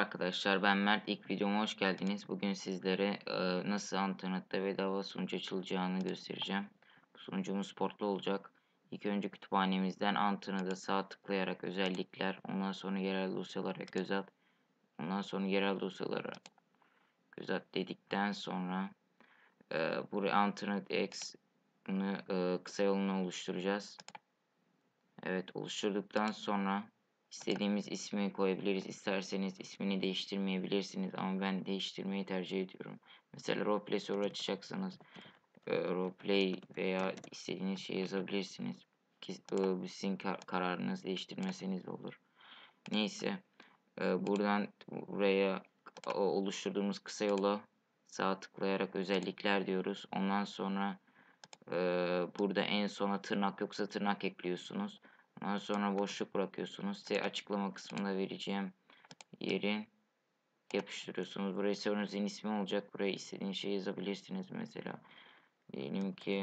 Arkadaşlar ben Mert. İlk videoma hoş geldiniz. Bugün sizlere nasıl internette bedava sunucu açılacağını göstereceğim. Bu sunucumuz portlu olacak. İlk önce kütüphanemizden internete sağ tıklayarak özellikler, ondan sonra yerel dosyalara göz at. Ondan sonra yerel dosyalara göz at dedikten sonra buraya internet x bunu kısa yolunu oluşturacağız. Evet, oluşturduktan sonra istediğimiz ismi koyabiliriz. İsterseniz ismini değiştirmeyebilirsiniz ama ben değiştirmeyi tercih ediyorum. Mesela roleplay soru açacaksanız roleplay veya istediğiniz şey yazabilirsiniz. Bu sizin kararınız, değiştirmeseniz de olur. Neyse, buradan buraya oluşturduğumuz kısa yola sağ tıklayarak özellikler diyoruz. Ondan sonra burada en sona tırnak yoksa tırnak ekliyorsunuz. Ondan sonra boşluk bırakıyorsunuz. Size açıklama kısmında vereceğim yeri yapıştırıyorsunuz. Buraya sorunuzun ismi olacak. Buraya istediğiniz şey yazabilirsiniz mesela. Diyelim ki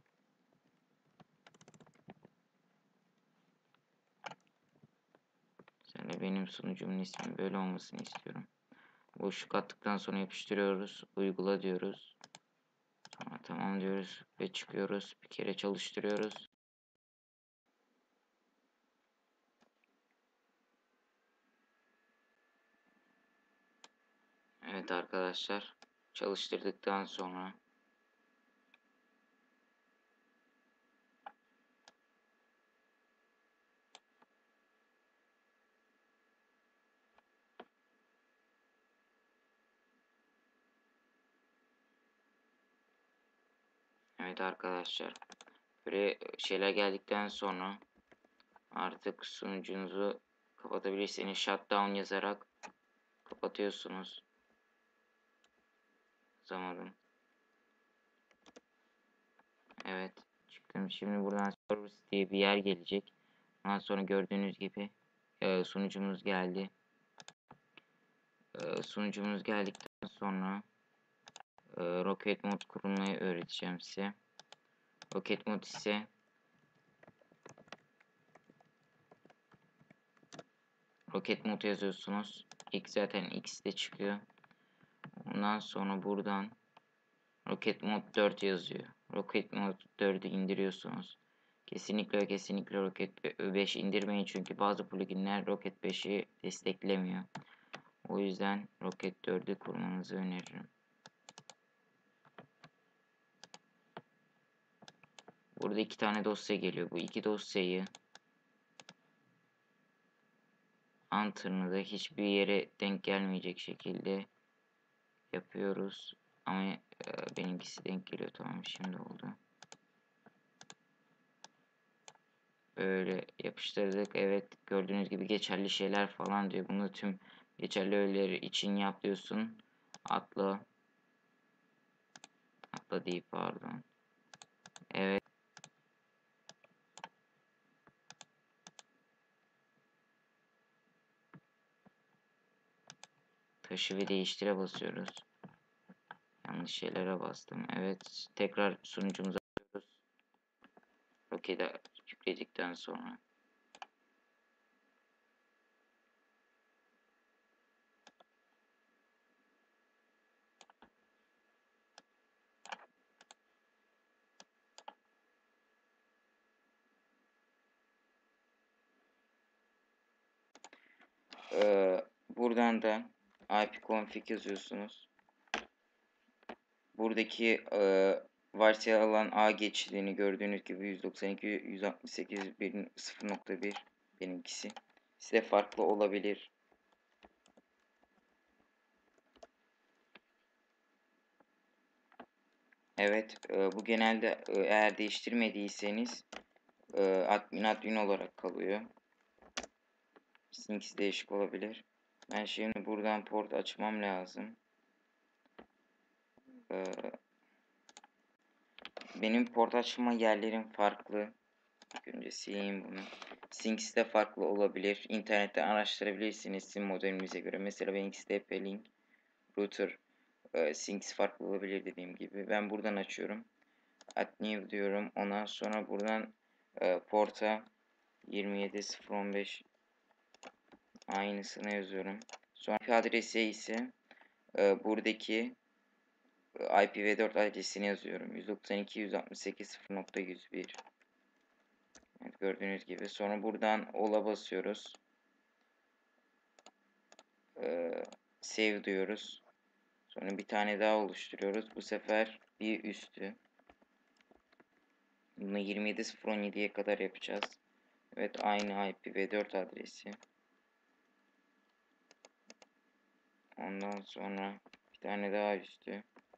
mesela benim sunucumun ismi böyle olmasını istiyorum. Boşluk attıktan sonra yapıştırıyoruz. Uygula diyoruz. Sonra tamam diyoruz ve çıkıyoruz. Bir kere çalıştırıyoruz. Evet arkadaşlar, çalıştırdıktan sonra evet arkadaşlar, böyle şeyler geldikten sonra artık sunucunuzu kapatabilirsiniz. Shutdown yazarak kapatıyorsunuz. Yazamadım. Evet, çıktım. Şimdi buradan service diye bir yer gelecek. Ondan sonra gördüğünüz gibi sunucumuz geldi. Sunucumuz geldikten sonra Rocket Mod kurulmayı öğreteceğim size. Rocket Mod ise Rocket Mod yazıyorsunuz. İlk zaten X'de çıkıyor. Ondan sonra buradan Rocket Mod 4 yazıyor. Rocket Mod 4'ü indiriyorsunuz. Kesinlikle ve kesinlikle Rocket 5 indirmeyin çünkü bazı pluginler Rocket 5'i desteklemiyor. O yüzden Rocket 4'ü kurmanızı öneririm. Burada iki tane dosya geliyor. Bu iki dosyayı Enter'ını hiçbir yere denk gelmeyecek şekilde yapıyoruz. Ama benimkisi denk geliyor. Tamam, şimdi oldu. Böyle yapıştırdık. Evet, gördüğünüz gibi geçerli şeyler falan diyor. Bunu tüm geçerli öğeleri için yap diyorsun. Atla. Atla değil, pardon. Evet. Taşı ve değiştire basıyoruz. Yanlış şeylere bastım. Evet. Tekrar sunucumuza atıyoruz. Roket'e yükledikten sonra. Buradan da ipconfig yazıyorsunuz. Buradaki varsayılan ağ geçidini gördüğünüz gibi 192.168.0.1 benimkisi. Size farklı olabilir. Evet, bu genelde eğer değiştirmediyseniz admin olarak kalıyor. Sizinkisi değişik olabilir. Ben şimdi buradan port açmam lazım. Benim port açma yerlerim farklı. İlk önce sileyim bunu. Sizinkisi de farklı olabilir. İnternetten araştırabilirsiniz sizin modelinize göre. Mesela benimkisi de TP-Link Router. Sizinkisi farklı olabilir dediğim gibi. Ben buradan açıyorum. Add new diyorum. Ondan sonra buradan porta 27015 aynısını yazıyorum. Sonra IP adresi ise buradaki IPv4 adresini yazıyorum. 192.168.0.101. Evet, gördüğünüz gibi. Sonra buradan All'a basıyoruz. Save diyoruz. Sonra bir tane daha oluşturuyoruz. Bu sefer bir üstü. Bunu 27.017'ye kadar yapacağız. Evet, aynı IPv4 adresi. Ondan sonra bir tane daha üstü.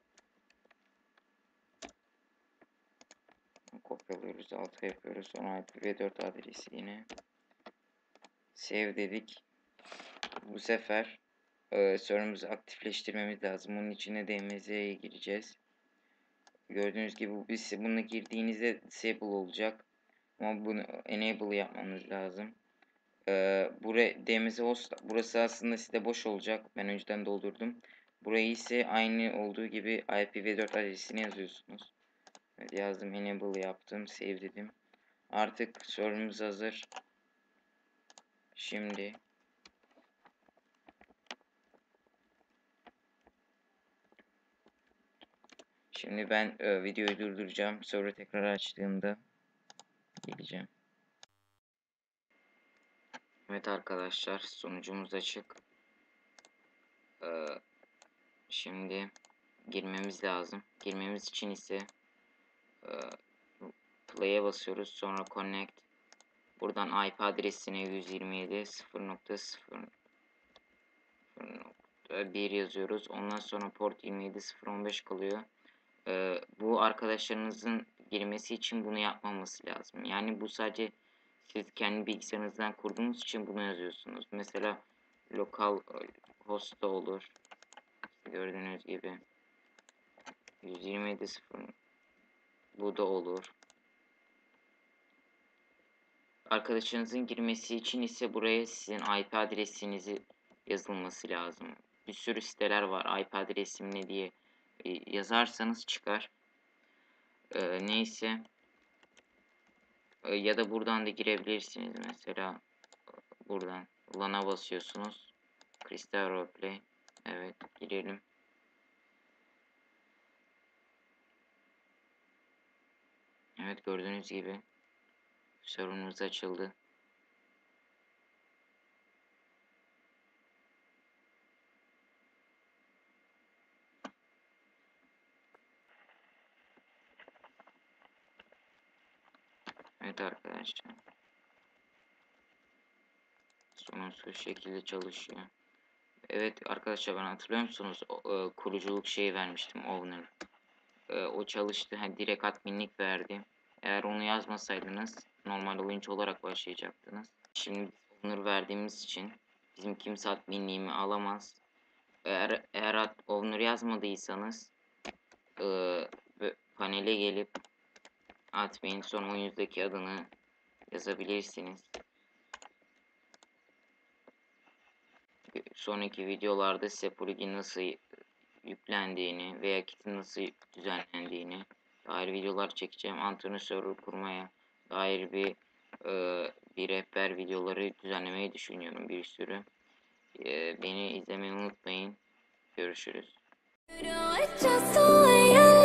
Kopyalıyoruz, alta yapıyoruz. Sonra IPv4 adresi yine. Save dedik. Bu sefer server'ımızı aktifleştirmemiz lazım. Bunun içine DMZ'ye gireceğiz. Gördüğünüz gibi bunu girdiğinizde disable olacak. Ama bunu enable yapmanız lazım. Buraya DMZ host, burası aslında site boş olacak. Ben önceden doldurdum. Burayı ise aynı olduğu gibi IPv4 adresini yazıyorsunuz. Evet, yazdım, enable yaptım, save dedim. Artık server'ımız hazır. Şimdi ben videoyu durduracağım. Sonra tekrar açtığımda geleceğim. Evet arkadaşlar, sonucumuz açık. Şimdi girmemiz lazım. Girmemiz için ise play'e basıyoruz. Sonra connect. Buradan IP adresine 127.0.0.1 yazıyoruz. Ondan sonra port 27015 kalıyor. Bu arkadaşlarınızın girmesi için bunu yapmaması lazım. Yani bu sadece siz kendi bilgisayarınızdan kurduğunuz için bunu yazıyorsunuz. Mesela lokal host da olur. Gördüğünüz gibi 127.0 bu da olur. Arkadaşınızın girmesi için ise buraya sizin IP adresinizi yazılması lazım. Bir sürü siteler var. IP adresim ne diye yazarsanız çıkar. Neyse. Ya da buradan da girebilirsiniz. Mesela buradan LAN'a basıyorsunuz. Crystal Roleplay. Evet, girelim. Evet, gördüğünüz gibi sorunumuz açıldı. Evet arkadaşlar. Sorunsuz şekilde çalışıyor. Evet arkadaşlar, ben hatırlıyor musunuz? Kuruculuk şeyi vermiştim, owner. O çalıştı. Hani direkt adminlik verdi. Eğer onu yazmasaydınız normal oyuncu olarak başlayacaktınız. Şimdi owner verdiğimiz için bizim kimse adminliğimi alamaz. Eğer owner yazmadıysanız panele gelip admin son oyuncuzdaki adını yazabilirsiniz. Sonraki videolarda size plugin nasıl yüklendiğini veya kitin nasıl düzenlendiğini dair videolar çekeceğim. Antrenör server kurmaya dair bir rehber videoları düzenlemeyi düşünüyorum, bir sürü. Beni izlemeyi unutmayın. Görüşürüz.